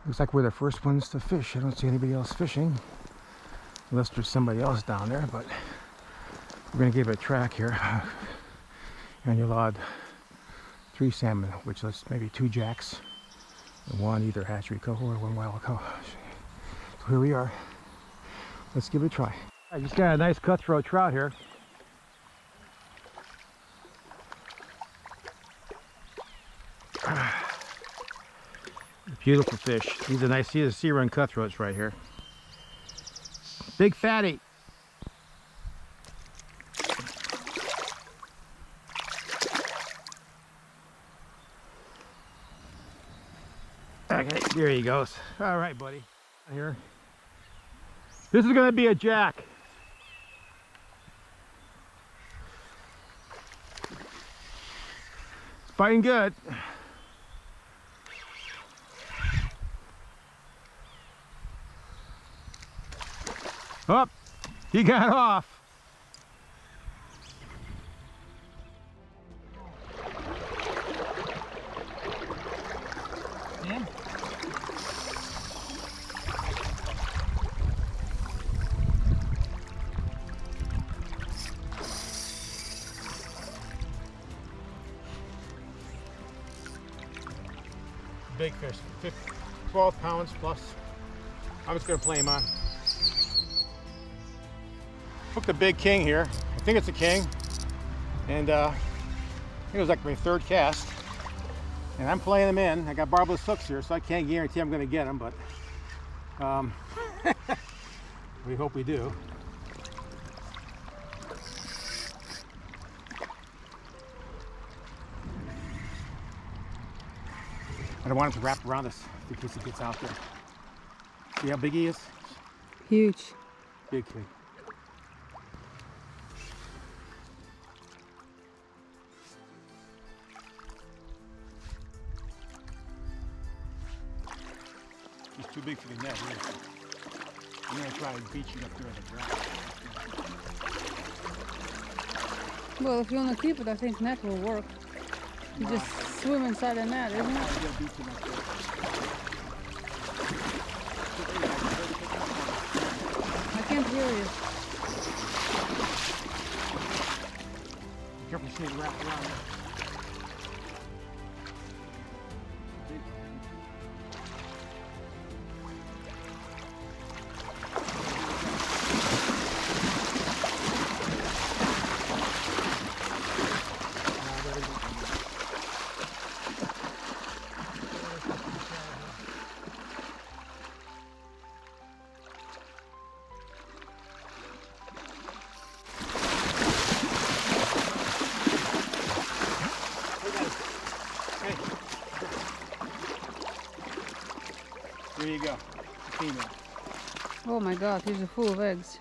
Looks like we're the first ones to fish. I don't see anybody else fishing, unless there's somebody else down there, but we're gonna give it a track here. And you'll add 3 salmon, which is maybe 2 jacks, and 1 either hatchery coho or 1 wild coho. So here we are. Let's give it a try. I just got a nice cutthroat trout here. Beautiful fish. These are nice. See the sea run cutthroats right here. Big fatty. Okay, there he goes. All right, buddy. Here. This is going to be a jack. It's biting good. Oh, he got off. Yeah. Big fish, 12 pounds plus. I'm just gonna play him on. Hooked a big king here. I think it's a king. And I think it was like my 3rd cast. And I'm playing them in. I got barbless hooks here, so I can't guarantee I'm gonna get them, but we hope we do. I don't want him to wrap around us in case he gets out there. See how big he is? Huge. Big king. He's too big for the net. I'm going to try and beat you up there on the ground. Well, if you want to keep it, I think net will work. You just swim inside the net, isn't it? I can't hear you. Be careful, see it wrap around there. There you go, female. Oh my God, these are full of eggs.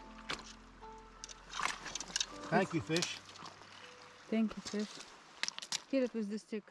Thank you, fish. Thank you, fish. Hit it with the stick.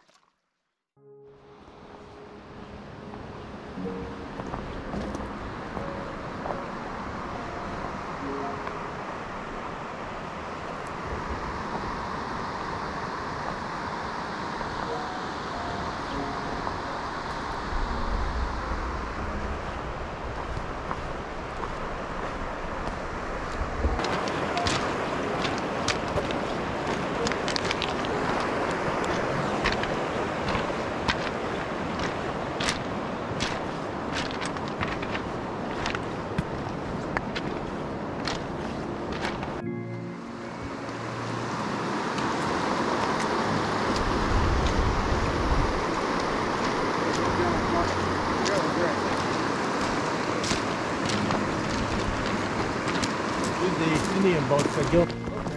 Indian boats that go.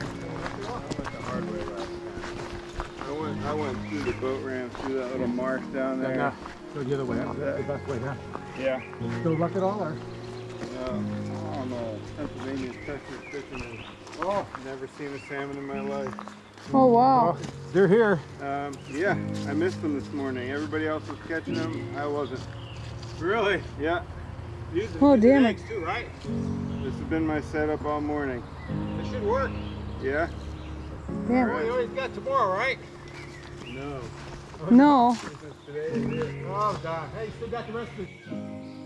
I went through the boat ramp, through that little marsh down there. Go the other way. That's the best way, huh? Yeah. Still luck at all, or? On the Pennsylvania Texas fishing. Oh, never seen a salmon in my life. Oh wow. Oh, they're here. Yeah, I missed them this morning. Everybody else was catching them. I wasn't. Really? Yeah. Oh damn it. Too, right? This has been my setup all morning. It should work. Yeah? Yeah. Well, you always got tomorrow, right? No. No. Today is it. Oh, God. Hey, you still got the rest of it.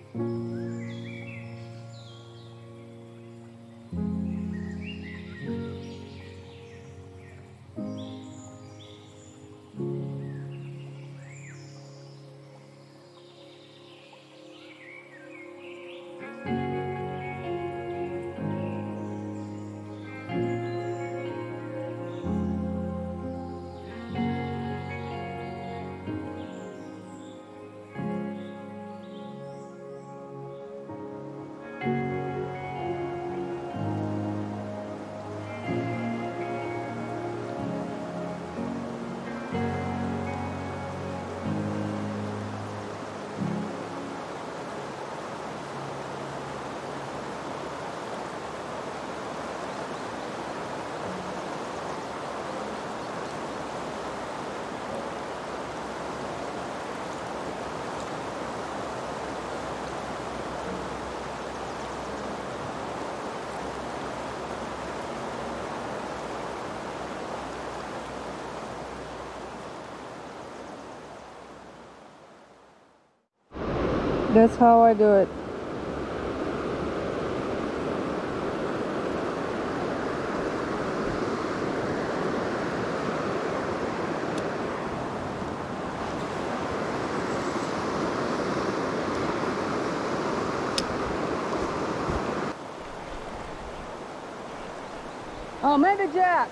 That's how I do it. Oh, maybe Jack.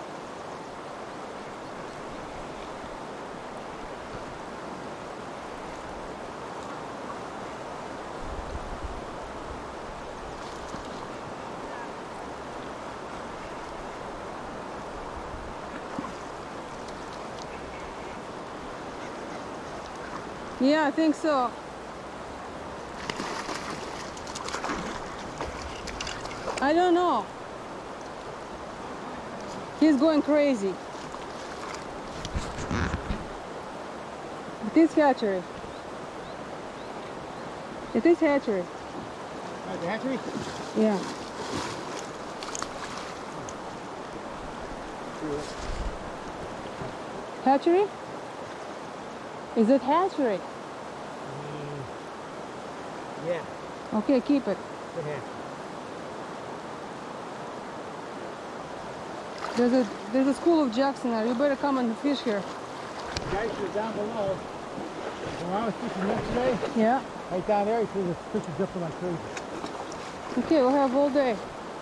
Yeah, I think so. I don't know. He's going crazy. It is hatchery. It is hatchery. The hatchery? Yeah. Hatchery? Is it hatchery? Yeah. Okay, keep it. There's a school of jacks in there. You better come and fish here. Guys are down below. When I was fishing yesterday, Yeah. right down there, you see the fish are jumping like crazy. Okay, we'll have all day.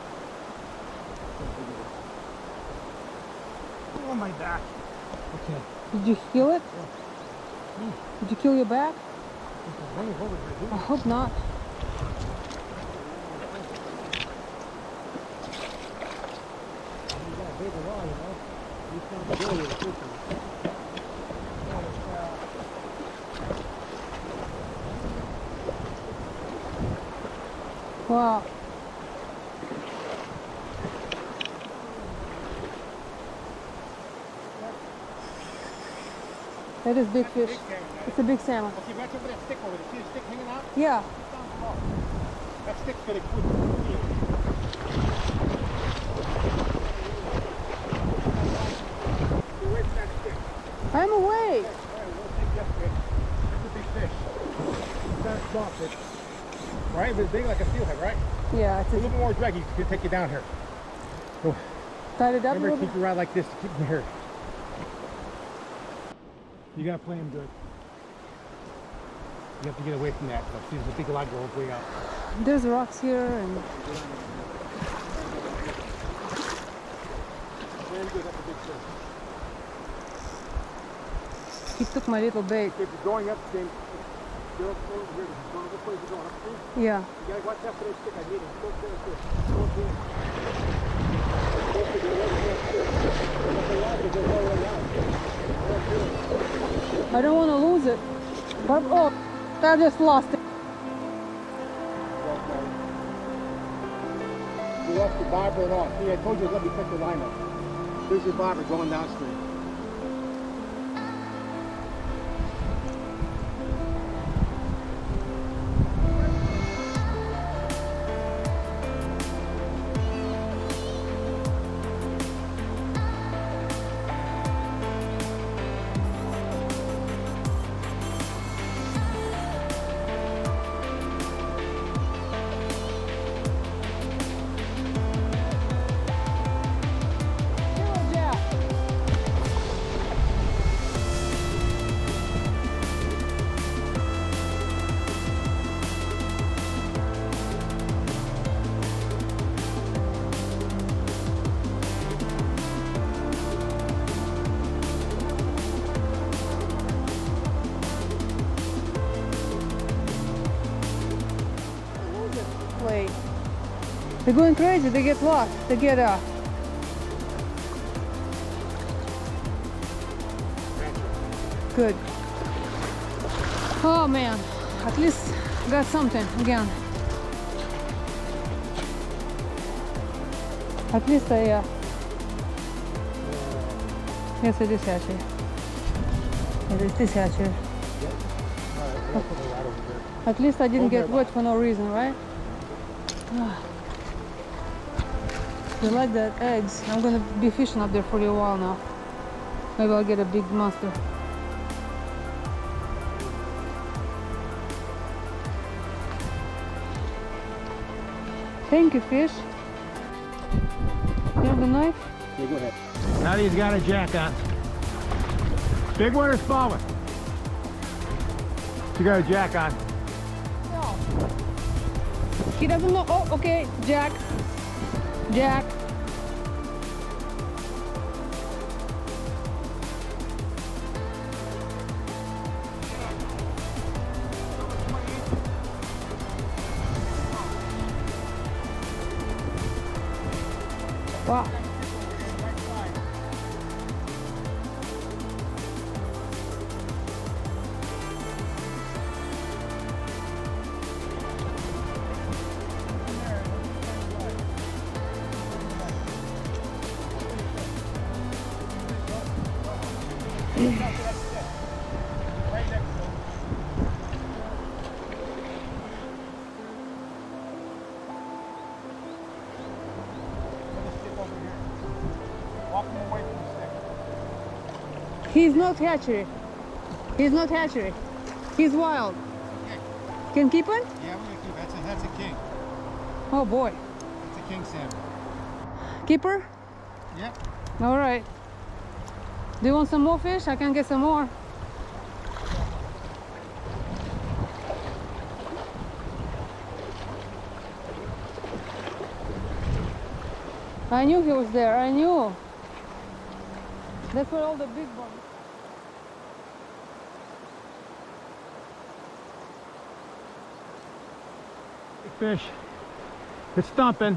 Oh my back. Okay. Did you kill it? Did you kill your back? I hope not. Wow. That is big fish. It's a big salmon. Okay, back over that stick over there. See the stick hanging out? Yeah. That stick's gonna quit. Where's that stick? I'm away. That's a big fish. That's a small fish. Right? But it's big like a steelhead, right? Yeah, it's A little bit more drag, you can take you down here. So, tied it up a remember, little keep bit. your rod like this to keep them here. You gotta play him good. You have to get away from that. So, see, there's a big log go way out. There's rocks here and Very good, that's a big fish. he took my little bait. If you're going up, then go over here. Going this way, you're going upstream. Yeah. You gotta watch out for that stick. I need it. Go up there, fish. Go up there. Go up there, go right there, fish. The log will go all the way out. Go up there. I don't want to lose it. But oh, I just lost it. You lost your bobber and all. See, I told you let me cut the line up. There's your bobber going downstream. They're going crazy. They get lost. They get good. Oh man, at least got something again. At least I yes, it is hatchery. It is hatchery. At least I didn't get wet for no reason, right? They like that eggs. I'm gonna be fishing up there for a while now. Maybe I'll get a big monster. Thank you, fish. You have the knife? Yeah, go ahead. Now that he's got a jack on. Big one or small one? You got a jack on. No. He doesn't know. Oh, okay. Jack. Jack. Wow. He's not hatchery. He's not hatchery. He's wild. Can keep him? Yeah, we're gonna keep. That's a king. Oh boy. It's a king salmon. Keeper? Yep. All right. Do you want some more fish? I can get some more. I knew he was there. I knew. That's where all the big ones. Big fish. It's thumping.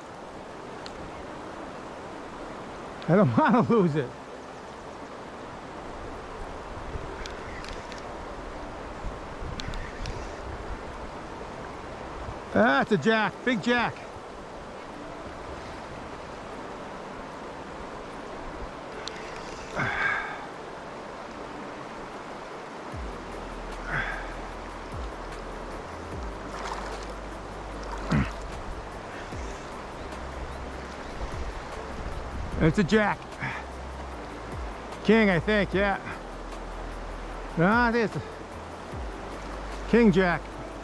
I don't want to lose it. That's a jack. Big jack. It's a jack. King, I think, yeah. No, I think it's a king jack.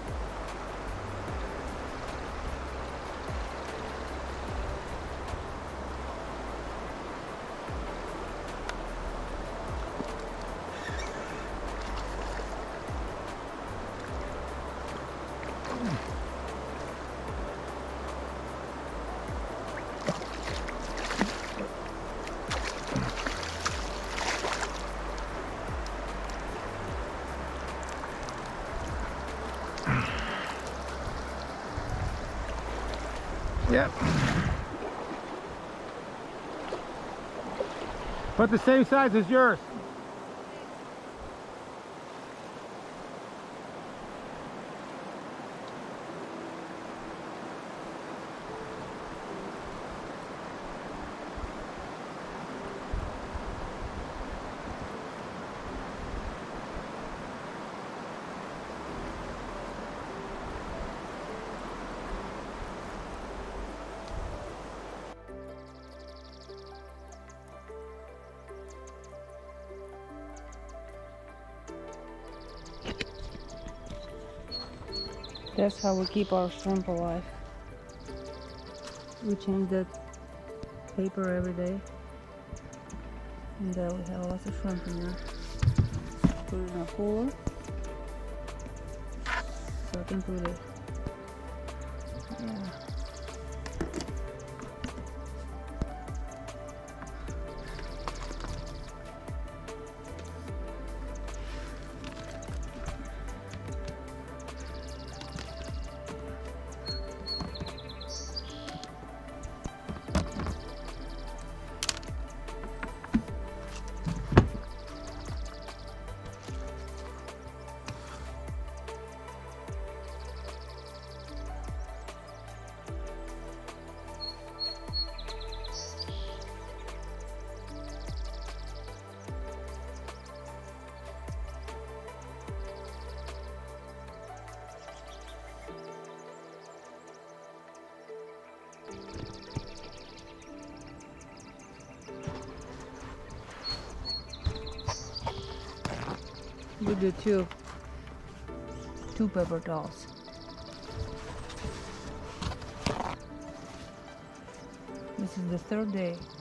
Yep. But the same size as yours. That's how we keep our shrimp alive. We change that paper every day. And we have lots of shrimp in there. Put it in a cooler. So I can put it. Yeah. We do two paper towels. This is the third day.